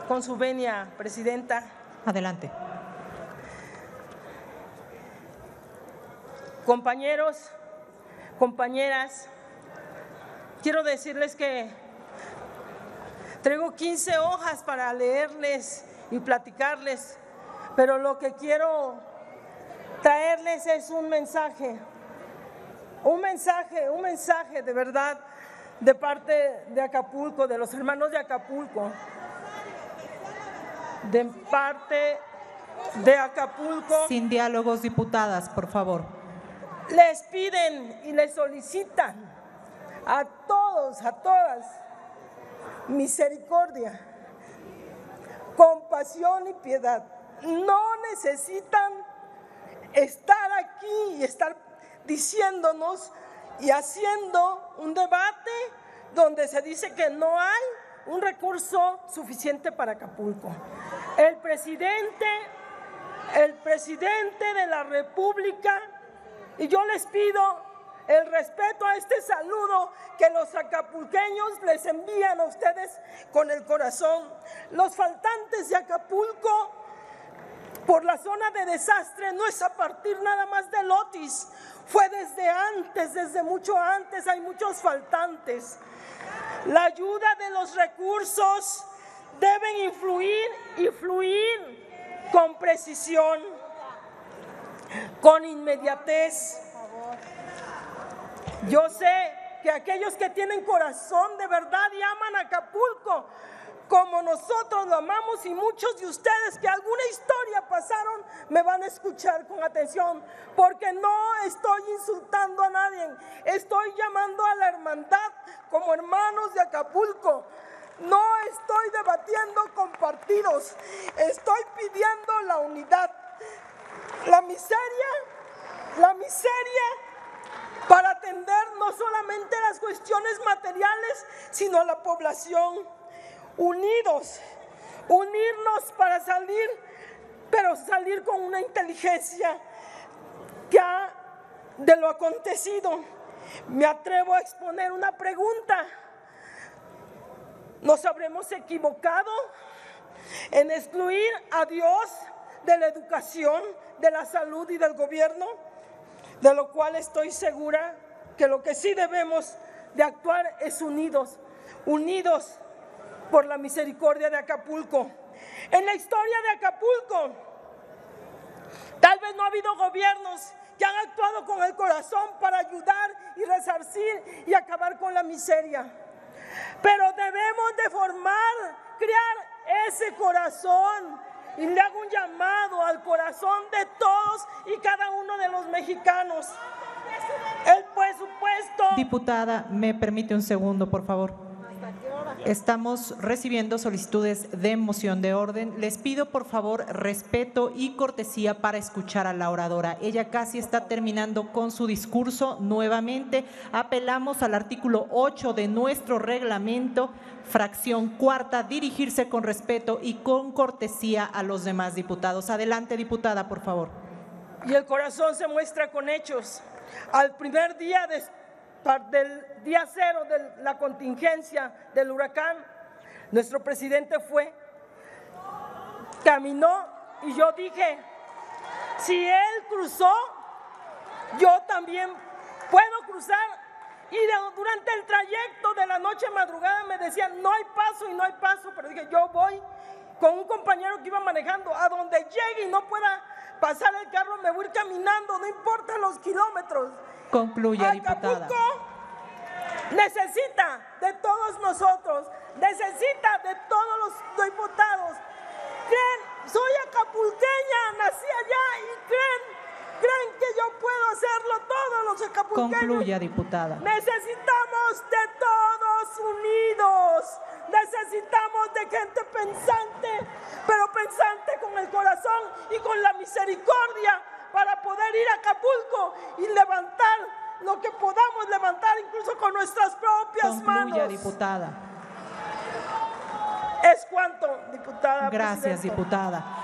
Con su venia, Presidenta. Adelante. Compañeros, compañeras, quiero decirles que traigo 15 hojas para leerles y platicarles, pero lo que quiero traerles es un mensaje de verdad de parte de Acapulco, de los hermanos de Acapulco, de parte de Acapulco. Sin diálogos, diputadas, por favor. Les piden y les solicitan a todos, a todas, misericordia, compasión y piedad. No necesitan estar aquí y estar diciéndonos y haciendo un debate donde se dice que no hay un recurso suficiente para Acapulco. El presidente de la República, y yo les pido el respeto a este saludo que los acapulqueños les envían a ustedes con el corazón. Los faltantes de Acapulco por la zona de desastre no es a partir nada más del Otis, fue desde antes, desde mucho antes, hay muchos faltantes. La ayuda de los recursos deben influir y fluir con precisión, con inmediatez. Yo sé que aquellos que tienen corazón de verdad y aman Acapulco como nosotros lo amamos, y muchos de ustedes que alguna historia pasaron me van a escuchar con atención, porque no estoy insultando a nadie, estoy llamando a la hermandad como hermanos de Acapulco. No estoy debatiendo con partidos, estoy pidiendo la unidad. La miseria para atender no solamente las cuestiones materiales, sino a la población. Unirnos para salir, pero salir con una inteligencia de lo acontecido. Me atrevo a exponer una pregunta. ¿Nos habremos equivocado en excluir a Dios de la educación, de la salud y del gobierno? De lo cual estoy segura que lo que sí debemos de actuar es unidos por la misericordia de Acapulco. En la historia de Acapulco, tal vez no ha habido gobiernos que han actuado con el corazón para ayudar y resarcir y acabar con la miseria. Pero debemos de crear ese corazón, y le hago un llamado al corazón de todos y cada uno de los mexicanos. El presupuesto. Diputada, ¿me permite un segundo, por favor? Estamos recibiendo solicitudes de moción de orden. Les pido, por favor, respeto y cortesía para escuchar a la oradora. Ella casi está terminando con su discurso. Nuevamente, apelamos al artículo 8 de nuestro reglamento, fracción cuarta, dirigirse con respeto y con cortesía a los demás diputados. Adelante, diputada, por favor. Y el corazón se muestra con hechos. Al primer día del día cero de la contingencia del huracán, nuestro presidente caminó, y yo dije, si él cruzó, yo también puedo cruzar. Y durante el trayecto de la noche madrugada me decían, no hay paso y no hay paso, pero dije, yo voy con un compañero que iba manejando, a donde llegue y no pueda pasar el carro, me voy caminando, no importa los kilómetros. Concluya, diputada. Acapulco necesita de todos nosotros, necesita de todos los diputados. Soy acapulqueña, nací allá, y creen que yo puedo hacerlo, todos los acapulqueños. Concluya, diputada. Necesitamos de todos unidos, necesitamos de gente pensante, pero pensante con el corazón y con la misericordia, para poder ir a Acapulco y levantar lo que podamos levantar, incluso con nuestras propias manos. Concluya, diputada. Es cuanto, diputada. Gracias, presidenta. diputada.